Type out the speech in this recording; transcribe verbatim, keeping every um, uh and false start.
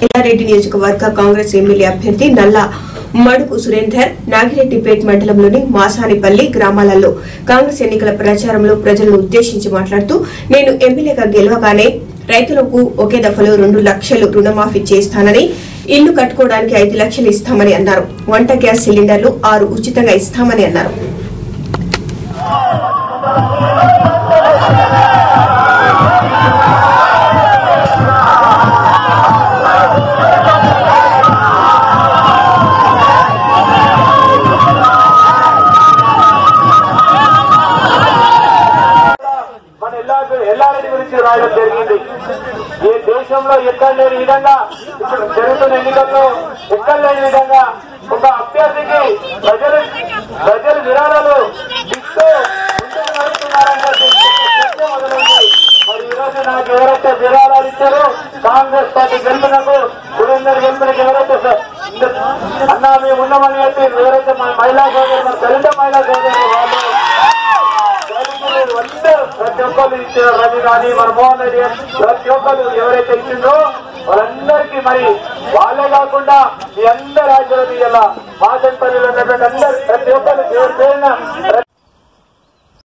ఎల్లారెడ్డి నియోజకవర్గ కాంగ్రెస్ ఎమ్మెల్యే అభ్యర్థి నల్ల మడుగు సురేందర్ నాగిరెడ్డిపేట్ మండలంలోని మాసానిపల్లి గ్రామాలలో కాంగ్రెస్ ఎన్నికల ప్రచారంలో ప్రజలను ఉద్దేశించి మాట్లాడుతూ నేను ఎమ్మెల్యేగా గెలవగానే రైతులకు ఒకే దఫలో రెండు లక్షలు రుణమాఫీ చేస్తానని, ఇల్లు కట్టుకోవడానికి ఐదు లక్షలు ఇస్తామని అన్నారు. వంట గ్యాస్ సిలిండర్లు ఆరు ఉచితంగా ఇస్తామని అన్నారు. ఎల్లారెడ్డి గురించి రాయడం జరిగింది. ఈ దేశంలో ఎక్కడ లేని విధంగా ఇప్పుడు జరుగుతున్న ఎన్నికల్లో ఎక్కడ లేని విధంగా ఒక అభ్యర్థికి ప్రజలు ప్రజలు విరాళాలు ఇస్తూ ముందుకు నడుస్తున్నారని మొదలైంది. మరి ఈ రోజు నాకు ఎవరైతే విరాళాలు ఇచ్చారో కాంగ్రెస్ పార్టీ గెలుపునకు సురేందర్ గెలుపునకు ఎవరైతే అన్నా మేము ఉన్నామని చెప్పి ఎవరైతే మన మహిళా సోదరులు మన దళిత మహిళా సోదరులు వాళ్ళు అందరూ ప్రతి ఒక్కరు ఇచ్చారు. రవి కానీ మన మోహన్ రెడ్డి ప్రతి ఒక్కరు ఎవరైతే ఇచ్చిందో వాళ్ళందరికీ మరి వాళ్ళే కాకుండా మీ అందరి రాజ్యాలు తీయాల మాసంపల్లిలో ఉన్నటువంటి అందరు ప్రతి ఒక్కరు పేరు పేరున